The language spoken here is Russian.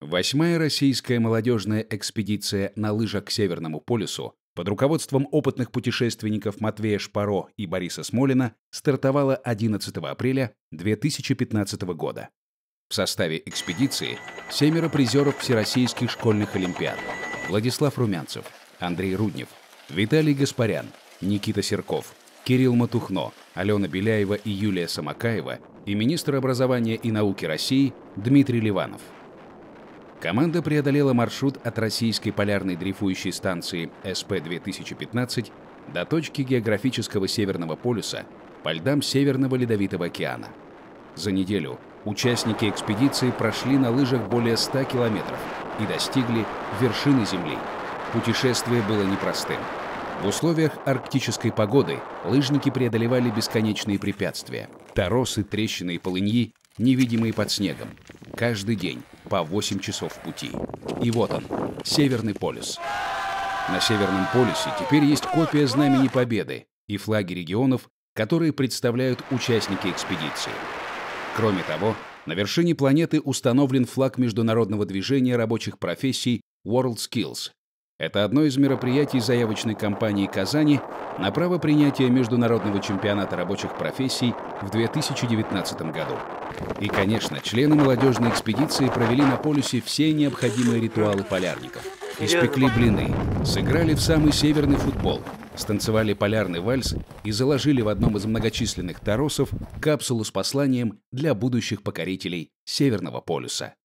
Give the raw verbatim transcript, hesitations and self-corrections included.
Восьмая российская молодежная экспедиция на лыжах к Северному полюсу под руководством опытных путешественников Матвея Шпаро и Бориса Смолина стартовала одиннадцатого апреля две тысячи пятнадцатого года. В составе экспедиции семеро призеров всероссийских школьных олимпиад: Владислав Румянцев, Андрей Руднев, Виталий Гаспарян, Никита Серков, Кирилл Матухно, Алена Беляева и Юлия Самокаева и министр образования и науки России Дмитрий Ливанов. Команда преодолела маршрут от российской полярной дрейфующей станции эс пэ две тысячи пятнадцать до точки географического Северного полюса по льдам Северного Ледовитого океана. За неделю участники экспедиции прошли на лыжах более ста километров и достигли вершины Земли. Путешествие было непростым. В условиях арктической погоды лыжники преодолевали бесконечные препятствия: торосы, трещины и полыньи, невидимые под снегом. Каждый день по восемь часов в пути. И вот он, Северный полюс. На Северном полюсе теперь есть копия Знамени Победы и флаги регионов, которые представляют участники экспедиции. Кроме того, на вершине планеты установлен флаг международного движения рабочих профессий WorldSkills. Это одно из мероприятий заявочной кампании Казани на право принятия международного чемпионата рабочих профессий в две тысячи девятнадцатом году. И, конечно, члены молодежной экспедиции провели на полюсе все необходимые ритуалы полярников. Испекли блины, сыграли в самый северный футбол, станцевали полярный вальс и заложили в одном из многочисленных торосов капсулу с посланием для будущих покорителей Северного полюса.